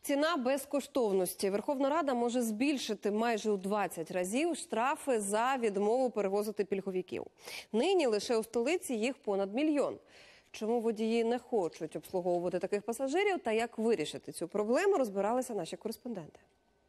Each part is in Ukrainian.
Ціна безкоштовності. Верховна Рада може збільшити майже у 20 разів штрафи за відмову перевозити пільговиків. Нині лише у столиці їх понад 1 мільйон. Чому водії не хочуть обслуговувати таких пасажирів та як вирішити цю проблему, розбиралися наші кореспонденти.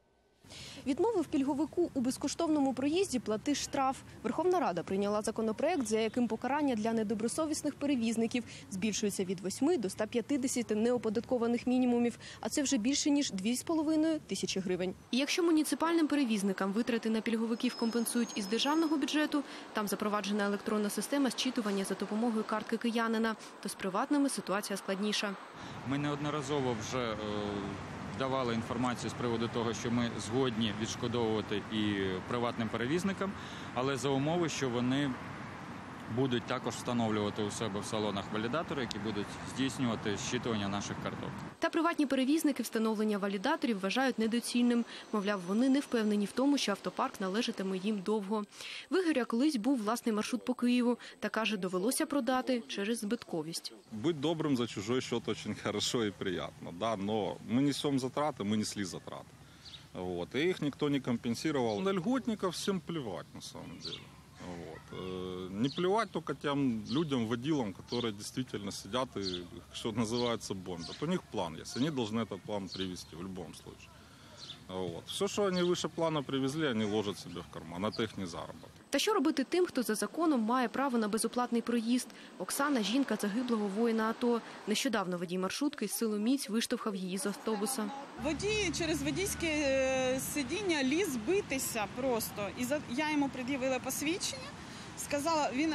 Відмовив пільговику у безкоштовному проїзді – плати штраф. Верховна Рада прийняла законопроект, за яким покарання для недобросовісних перевізників збільшується від 8 до 150 неоподаткованих мінімумів, а це вже більше ніж 2,5 тисячі гривень. І якщо муніципальним перевізникам витрати на пільговиків компенсують із державного бюджету, там запроваджена електронна система зчитування за допомогою картки киянина, то з приватними ситуація складніша. Ми неодноразово вже давали інформацію з приводу того, що ми згодні відшкодовувати і приватним перевізникам, але за умови, що вони будуть також встановлювати у себе в салонах валідатори, які будуть здійснювати зчитування наших карток. Та приватні перевізники встановлення валідаторів вважають недоцільним. Мовляв, вони не впевнені в тому, що автопарк належатиме їм довго. В Ігоря колись був власний маршрут по Києву. Та, каже, довелося продати через збитковість. Быть добрым за чужой счет очень хорошо и приятно, да, но мы несем затраты, мы несли затраты. Вот, и их никто не компенсировал. На льготников всем плевать, на самом деле. Вот. Не плевать только тем людям, водилам, которые действительно сидят и, что называется, бомбят. У них план есть, они должны этот план привести в любом случае. Вот. Все, що вони вище плану привезли, вони ложать собі в карман, а це їхній заробіток. Та що робити тим, хто за законом має право на безоплатний проїзд? Оксана – жінка загиблого воїна АТО. Нещодавно водій маршрутки з силоміць виштовхав її з автобуса. Водій через водійське сидіння ліз битися просто. І я йому пред'явила посвідчення, сказала, він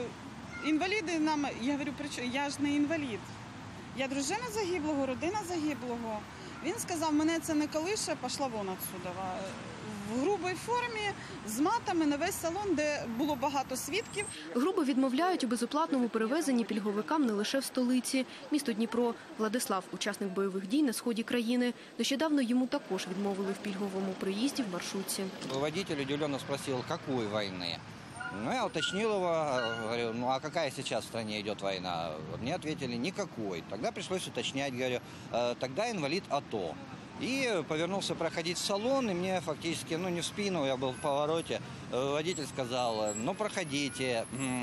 інваліди нам, я говорю, я ж не інвалід. Я дружина загиблого, родина загиблого. Він сказав, мене це не колише, пішла вон отсюда. В грубій формі, з матами на весь салон, де було багато свідків. Грубо відмовляють у безоплатному перевезенні пільговикам не лише в столиці. Місто Дніпро. Владислав – учасник бойових дій на сході країни. Нещодавно йому також відмовили в пільговому проїзді в маршрутці. Водитель удивленно спросил, какой войны? Ну, я уточнил его, говорю, ну а какая сейчас в стране идет война? Мне ответили, никакой. Тогда пришлось уточнять, говорю, тогда инвалид АТО. И повернулся проходить в салон, и мне фактически, ну не в спину, я был в повороте, водитель сказал, ну проходите,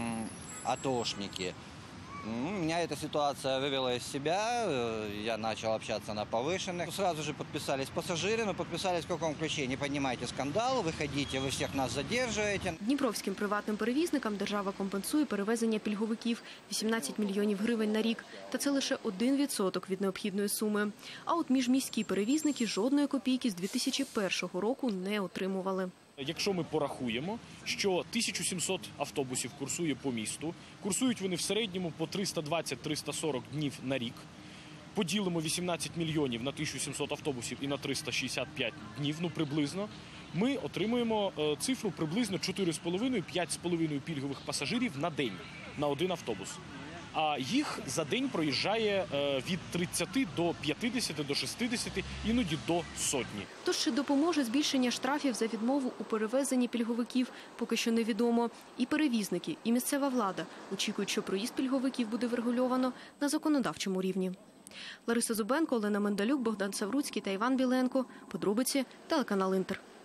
атошники. Меня эта ситуация вывела из себя, я начал общаться на повышенных. Сразу же подписались пассажиры, но подписались в каком ключе? Не поднимайте скандал, выходите, вы всех нас задерживаете. Дніпровським приватним перевізникам держава компенсує перевезення пільговиків – 18 мільйонів гривень на рік. Та це лише 1% від необхідної суми. А от міжміські перевізники жодної копійки з 2001 року не отримували. Якщо ми порахуємо, що 1700 автобусів курсує по місту, курсують вони в середньому по 320-340 днів на рік, поділимо 18 мільйонів на 1700 автобусів і на 365 днів, ну приблизно, ми отримуємо цифру приблизно 4,5-5,5 пільгових пасажирів на день, на один автобус. А їх за день проїжджає від 30 до 50, до 60, іноді до сотні. Тож чи допоможе збільшення штрафів за відмову у перевезенні пільговиків, поки що невідомо. І перевізники, і місцева влада очікують, що проїзд пільговиків буде врегульовано на законодавчому рівні. Лариса Зубенко, Олена Мендалюк, Богдан Савруцький та Іван Біленко. Подробиці, телеканал Інтер.